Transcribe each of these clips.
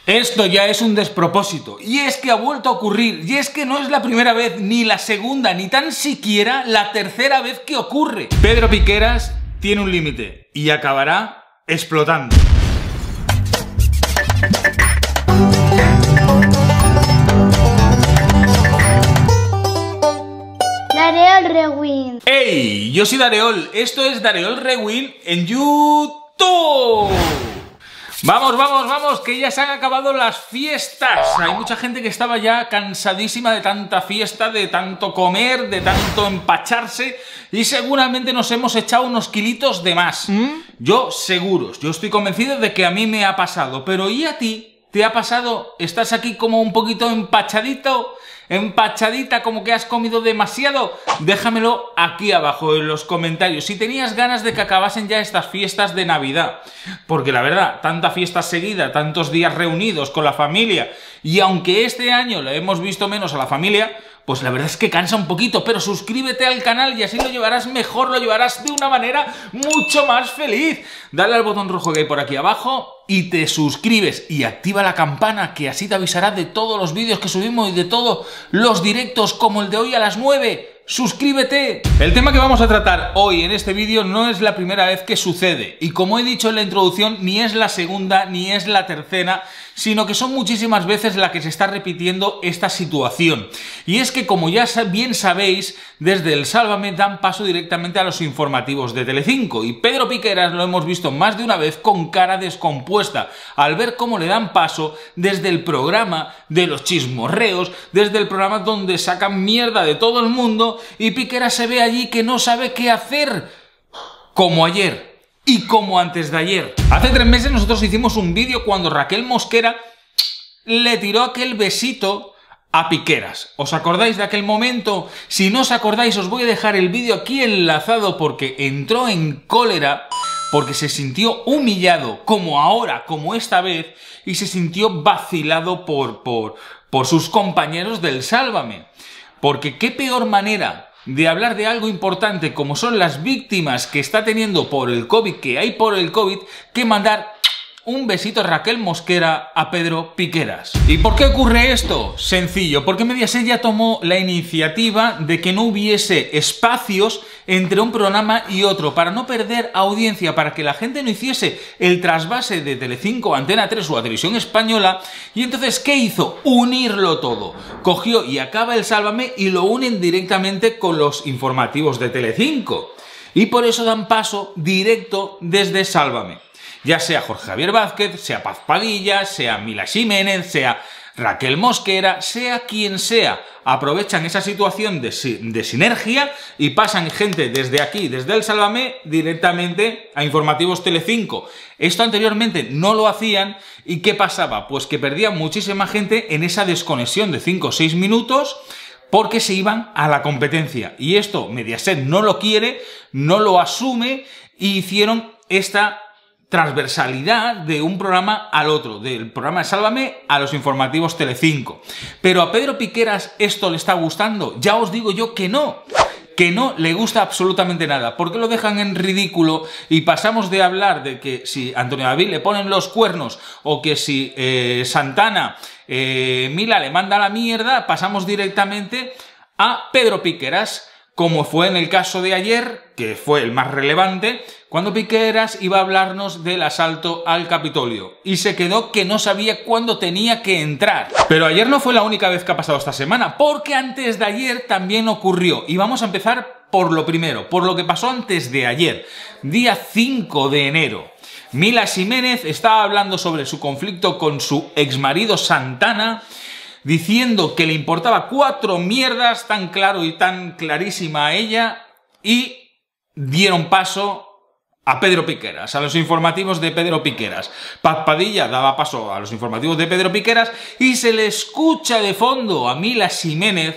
Esto ya es un despropósito, y es que ha vuelto a ocurrir, y es que no es la primera vez, ni la segunda, ni tan siquiera la tercera vez que ocurre. Pedro Piqueras tiene un límite, y acabará explotando. Dareol Rewind. ¡Hey! Yo soy Dareol, esto es Dareol Rewind en YouTube. Vamos, que ya se han acabado las fiestas. Hay mucha gente que estaba ya cansadísima de tanta fiesta, de tanto comer, de tanto empacharse, y seguramente nos hemos echado unos kilitos de más. Yo seguros, yo estoy convencido de que a mí me ha pasado, pero ¿y a ti? ¿Te ha pasado? ¿Estás aquí como un poquito empachadito? ¿Empachadita, como que has comido demasiado? Déjamelo aquí abajo en los comentarios si tenías ganas de que acabasen ya estas fiestas de Navidad, porque la verdad, tanta fiesta seguida, tantos días reunidos con la familia, y aunque este año le hemos visto menos a la familia, pues la verdad es que cansa un poquito. Pero suscríbete al canal y así lo llevarás mejor, lo llevarás de una manera mucho más feliz. Dale al botón rojo que hay por aquí abajo y te suscribes y activa la campana, que así te avisará de todos los vídeos que subimos y de todos los directos como el de hoy a las 9. ¡Suscríbete! El tema que vamos a tratar hoy en este vídeo no es la primera vez que sucede, y como he dicho en la introducción, ni es la segunda ni es la tercera, sino que son muchísimas veces la que se está repitiendo esta situación. Y es que, como ya bien sabéis, desde el Sálvame dan paso directamente a los informativos de Telecinco, y Pedro Piqueras lo hemos visto más de una vez con cara descompuesta al ver cómo le dan paso desde el programa de los chismorreos, desde el programa donde sacan mierda de todo el mundo, y Piqueras se ve allí que no sabe qué hacer, como ayer y como antes de ayer. Hace 3 meses nosotros hicimos un vídeo cuando Raquel Mosquera le tiró aquel besito a Piqueras. ¿Os acordáis de aquel momento? Si no os acordáis, os voy a dejar el vídeo aquí enlazado, porque entró en cólera, porque se sintió humillado, como ahora, como esta vez, y se sintió vacilado por sus compañeros del Sálvame. Porque qué peor manera de hablar de algo importante como son las víctimas que está teniendo por el COVID, que hay por el COVID, que mandar un besito a Raquel Mosquera a Pedro Piqueras. ¿Y por qué ocurre esto? Sencillo, porque Mediaset ya tomó la iniciativa de que no hubiese espacios entre un programa y otro, para no perder audiencia, para que la gente no hiciese el trasvase de Telecinco a Antena 3 o a Televisión Española. Y entonces, ¿qué hizo? Unirlo todo. Cogió y acaba el Sálvame y lo unen directamente con los informativos de Telecinco. Y por eso dan paso directo desde Sálvame. Ya sea Jorge Javier Vázquez, sea Paz Padilla, sea Mila Jiménez, sea Raquel Mosquera, sea quien sea, aprovechan esa situación de sinergia y pasan gente desde aquí, desde el Sálvame, directamente a informativos Telecinco. Esto anteriormente no lo hacían, ¿y qué pasaba? Pues que perdían muchísima gente en esa desconexión de 5 o 6 minutos, porque se iban a la competencia. Y esto Mediaset no lo quiere, no lo asume, y hicieron esta transversalidad de un programa al otro, del programa de Sálvame a los informativos Telecinco. Pero a Pedro Piqueras esto le está gustando. Ya os digo yo que no le gusta absolutamente nada, porque lo dejan en ridículo, y pasamos de hablar de que si Antonio David le ponen los cuernos, o que si Santana, Mila le manda la mierda, pasamos directamente a Pedro Piqueras, como fue en el caso de ayer, que fue el más relevante, cuando Piqueras iba a hablarnos del asalto al Capitolio, y se quedó que no sabía cuándo tenía que entrar. Pero ayer no fue la única vez que ha pasado esta semana, porque antes de ayer también ocurrió, y vamos a empezar por lo primero, por lo que pasó antes de ayer, día 5 de enero. Mila Jiménez estaba hablando sobre su conflicto con su exmarido Santana, diciendo que le importaba 4 mierdas, tan claro y tan clarísima a ella, y dieron paso a Pedro Piqueras, a los informativos de Pedro Piqueras. Paz Padilla daba paso a los informativos de Pedro Piqueras y se le escucha de fondo a Mila Jiménez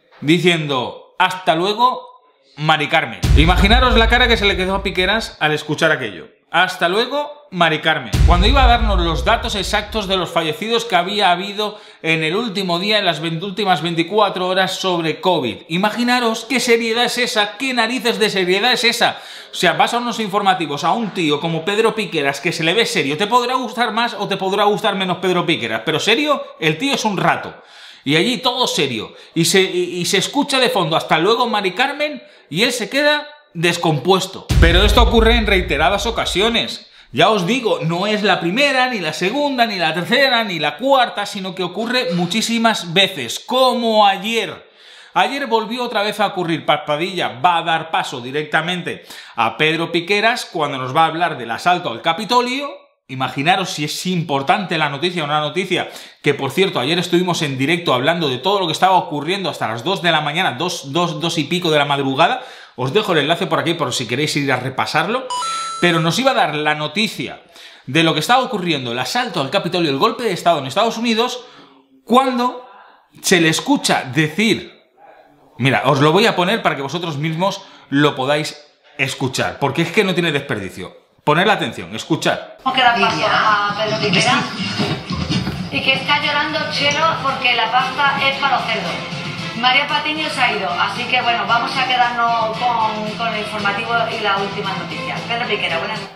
diciendo: hasta luego, Mari Carmen. Imaginaros la cara que se le quedó a Piqueras al escuchar aquello. Hasta luego, Mari Carmen. Cuando iba a darnos los datos exactos de los fallecidos que había habido en el último día, en las últimas 24 horas sobre COVID. Imaginaros qué seriedad es esa, qué narices de seriedad es esa. O sea, vas a unos informativos a un tío como Pedro Piqueras, que se le ve serio. Te podrá gustar más o te podrá gustar menos Pedro Piqueras, pero serio, el tío es un rato. Y allí todo serio. Y se escucha de fondo, hasta luego, Mari Carmen, y él se queda descompuesto. Pero esto ocurre en reiteradas ocasiones. Ya os digo, no es la primera, ni la segunda, ni la tercera, ni la cuarta, sino que ocurre muchísimas veces, como ayer. Ayer volvió otra vez a ocurrir. Padilla va a dar paso directamente a Pedro Piqueras cuando nos va a hablar del asalto al Capitolio. Imaginaros si es importante la noticia, una noticia que, por cierto, ayer estuvimos en directo hablando de todo lo que estaba ocurriendo hasta las 2 de la mañana, 2 y pico de la madrugada. Os dejo el enlace por aquí por si queréis ir a repasarlo. Pero nos iba a dar la noticia de lo que estaba ocurriendo, el asalto al Capitolio, el golpe de Estado en Estados Unidos, cuando se le escucha decir... Mira, os lo voy a poner para que vosotros mismos lo podáis escuchar, porque es que no tiene desperdicio. Poned la atención, escuchad. ¿Cómo queda paso a Pedro Piqueras? Y que está llorando Chelo porque la pasta es para los cerdos. María Patiño se ha ido, así que bueno, vamos a quedarnos con el informativo y la última noticia. Pedro Piqueras, buenas noches.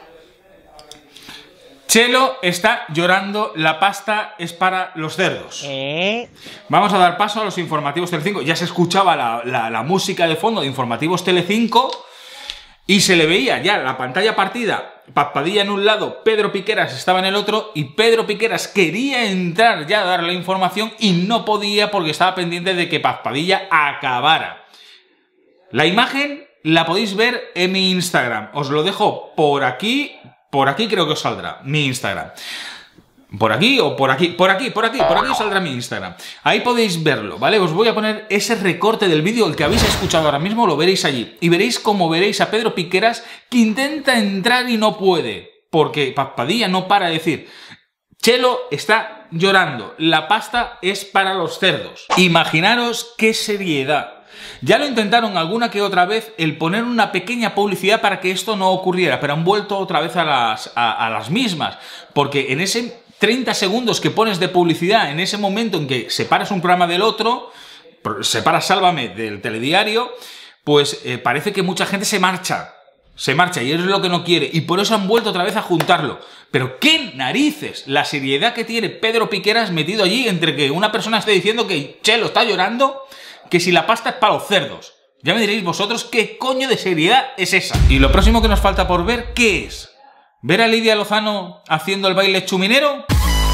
Chelo está llorando, la pasta es para los cerdos. Vamos a dar paso a los informativos Telecinco. Ya se escuchaba la música de fondo de informativos Telecinco y se le veía ya la pantalla partida. Padilla en un lado, Pedro Piqueras estaba en el otro y Pedro Piqueras quería entrar ya a dar la información y no podía porque estaba pendiente de que Padilla acabara. La imagen la podéis ver en mi Instagram. Os lo dejo por aquí creo que os saldrá mi Instagram. Por aquí o por aquí, por aquí os saldrá mi Instagram. Ahí podéis verlo, ¿vale? Os voy a poner ese recorte del vídeo, el que habéis escuchado ahora mismo, lo veréis allí. Y veréis cómo veréis a Pedro Piqueras que intenta entrar y no puede. Porque Padilla no para de decir, Chelo está llorando, la pasta es para los cerdos. Imaginaros qué seriedad. Ya lo intentaron alguna que otra vez el poner una pequeña publicidad para que esto no ocurriera, pero han vuelto otra vez a las mismas. Porque en ese 30 segundos que pones de publicidad, en ese momento en que separas un programa del otro, separas Sálvame del telediario, pues parece que mucha gente se marcha y es lo que no quiere, y por eso han vuelto otra vez a juntarlo. Pero qué narices, la seriedad que tiene Pedro Piqueras metido allí entre que una persona esté diciendo que Chelo está llorando, que si la pasta es para los cerdos. Ya me diréis vosotros qué coño de seriedad es esa. Y lo próximo que nos falta por ver, ¿qué es? ¿Ver a Lidia Lozano haciendo el baile chuminero?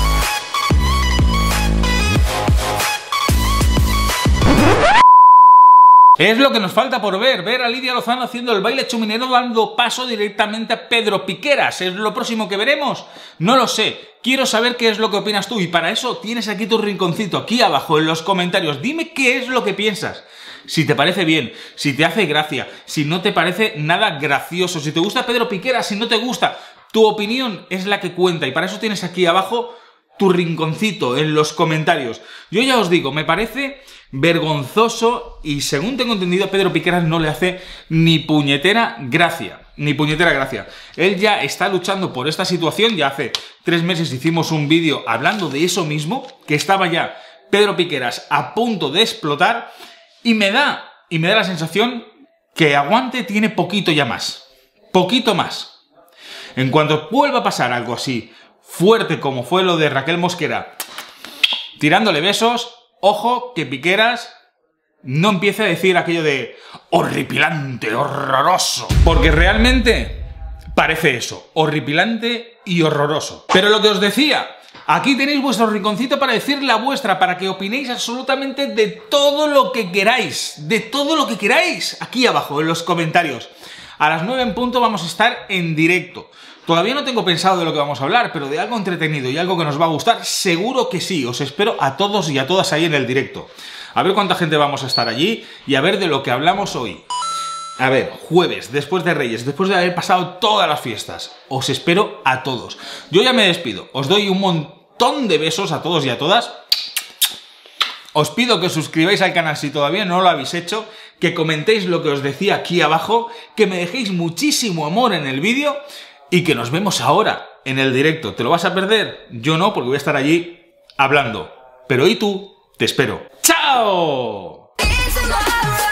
Es lo que nos falta por ver a Lidia Lozano haciendo el baile chuminero dando paso directamente a Pedro Piqueras. ¿Es lo próximo que veremos? No lo sé. Quiero saber qué es lo que opinas tú y para eso tienes aquí tu rinconcito, aquí abajo en los comentarios. Dime qué es lo que piensas. Si te parece bien, si te hace gracia, si no te parece nada gracioso, si te gusta Pedro Piqueras, si no te gusta. Tu opinión es la que cuenta y para eso tienes aquí abajo tu rinconcito en los comentarios. Yo ya os digo, me parece vergonzoso y según tengo entendido a Pedro Piqueras no le hace ni puñetera gracia. Ni puñetera gracia. Él ya está luchando por esta situación, ya hace 3 meses hicimos un vídeo hablando de eso mismo, que estaba ya Pedro Piqueras a punto de explotar y me da la sensación que aguante tiene poquito ya más. Poquito más. En cuanto vuelva a pasar algo así fuerte como fue lo de Raquel Mosquera tirándole besos, ojo que Piqueras no empiece a decir aquello de horripilante, horroroso. Porque realmente parece eso, horripilante y horroroso. Pero lo que os decía, aquí tenéis vuestro rinconcito para decir la vuestra, para que opinéis absolutamente de todo lo que queráis. De todo lo que queráis, aquí abajo en los comentarios. A las 9 en punto vamos a estar en directo. Todavía no tengo pensado de lo que vamos a hablar, pero de algo entretenido y algo que nos va a gustar, seguro que sí. Os espero a todos y a todas ahí en el directo. A ver cuánta gente vamos a estar allí y a ver de lo que hablamos hoy. A ver, jueves, después de Reyes, después de haber pasado todas las fiestas. Os espero a todos. Yo ya me despido. Os doy un montón de besos a todos y a todas. Os pido que os suscribáis al canal si todavía no lo habéis hecho, que comentéis lo que os decía aquí abajo, que me dejéis muchísimo amor en el vídeo y que nos vemos ahora en el directo. ¿Te lo vas a perder? Yo no, porque voy a estar allí hablando. Pero ¿y tú? Te espero. ¡Chao!